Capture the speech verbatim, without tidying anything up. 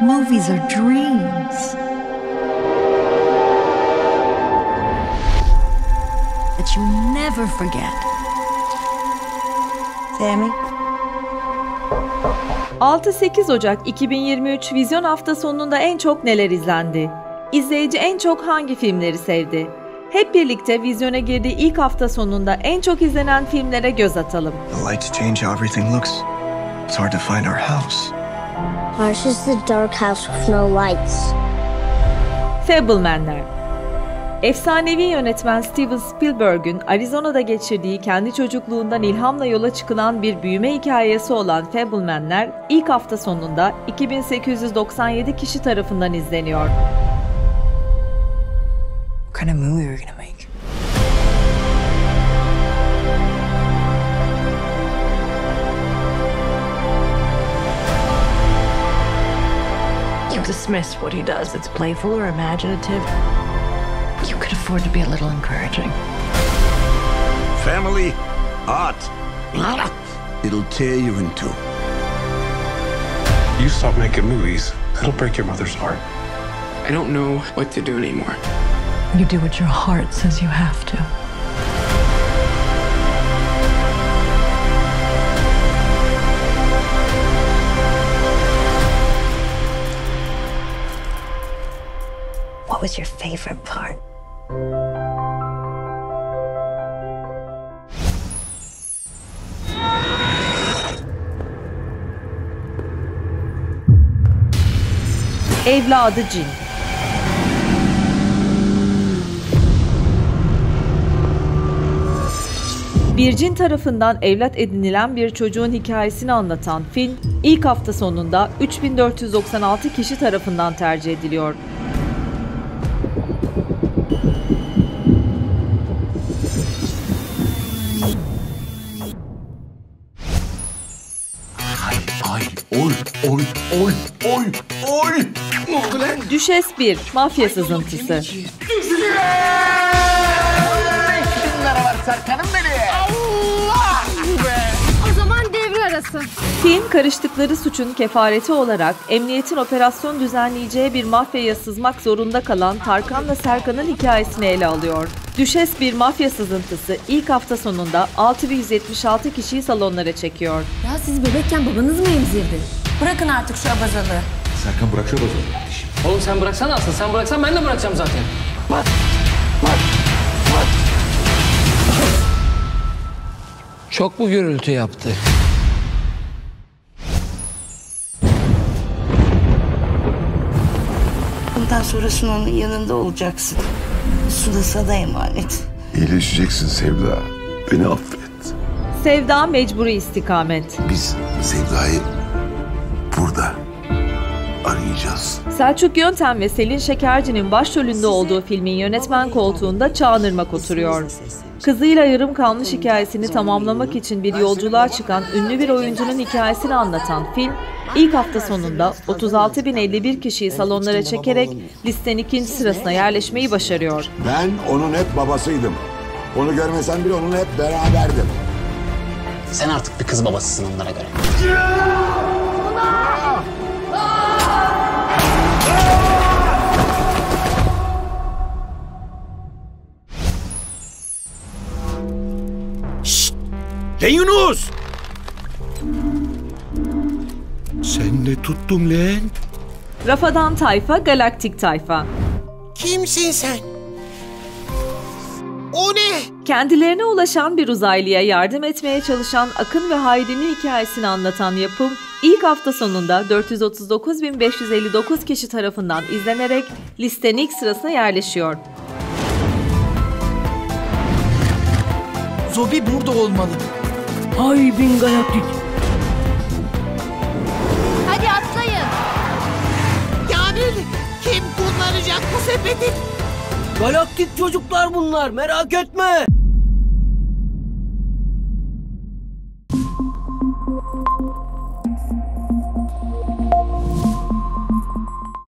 Movies are dreams that you never forget. Sammy? altı sekiz Ocak iki bin yirmi üç vizyon hafta sonunda en çok neler izlendi? İzleyici en çok hangi filmleri sevdi? Hep birlikte vizyona girdiği ilk hafta sonunda en çok izlenen filmlere göz atalım. The lights change how everything looks. It's hard to find our house. Ours is the dark house with no lights. Fabelman'ler. Efsanevi yönetmen Steven Spielberg'ün Arizona'da geçirdiği kendi çocukluğundan ilhamla yola çıkılan bir büyüme hikayesi olan Fabelman'ler ilk hafta sonunda iki bin sekiz yüz doksan yedi kişi tarafından izleniyor. What kind of movie are we gonna make? You dismiss what he does. It's playful or imaginative. You could afford to be a little encouraging. Family art. It'll tear you in two. You stop making movies, it'll break your mother's heart. I don't know what to do anymore. You do what your heart says you have to. What was your favorite part? Evladı Cin. Bir cin tarafından evlat edinilen bir çocuğun hikayesini anlatan film, ilk hafta sonunda üç bin dört yüz doksan altı kişi tarafından tercih ediliyor. Ay, oy, oy, oy, oy, oy. Ne oldu lan? Düşes bir, mafya sızıntısı. beş bin lira var Serkan'ım beni. Allah be. O zaman devre arası. Film, karıştıkları suçun kefareti olarak emniyetin operasyon düzenleyeceği bir mafyaya sızmak zorunda kalan Tarkan'la Serkan'ın hikayesini ele alıyor. Düşes bir mafya sızıntısı ilk hafta sonunda altı bin yüz yetmiş altı kişiyi salonlara çekiyor. Ya siz bebekken babanız mı emzirdi? Bırakın artık şu abazalığı. Serkan bırak şu bazı. Oğlum sen bıraksana aslında. Sen bıraksan ben de bırakacağım zaten. Bak, bak, bak. Çok mu gürültü yaptı? Bundan sonra Sunan'ın yanında olacaksın. Su da sana emanet. İyileşeceksin Sevda. Beni affet. Sevda Mecburi İstikamet. Biz Sevda'yı burada arayacağız. Selçuk Yöntem ve Selin Şekerci'nin başrolünde olduğu filmin yönetmen koltuğunda Çağan Irmak oturuyor. Kızıyla yarım kalmış hikayesini tamamlamak için bir yolculuğa çıkan ünlü bir oyuncunun hikayesini anlatan film, ilk hafta sonunda otuz altı bin elli bir kişiyi salonlara çekerek listenin ikinci sırasına yerleşmeyi başarıyor. Ben onun hep babasıydım. Onu görmesem bile onunla hep beraberdim. Sen artık bir kız babasısın onlara göre. Şşt! Lan Yunus! Sen ne tuttun lan? Rafadan Tayfa, Galaktik Tayfa. Kimsin sen? O ne? Kendilerine ulaşan bir uzaylıya yardım etmeye çalışan Akın ve Hayri'nin hikayesini anlatan yapım, ilk hafta sonunda dört yüz otuz dokuz bin beş yüz elli dokuz kişi tarafından izlenerek listenin ilk sırasına yerleşiyor. Zobi burada olmalı. Hay bin galaktik. Hadi atlayın. Kamil, kim kullanacak bu sepeti? Galaktik çocuklar bunlar, merak etme.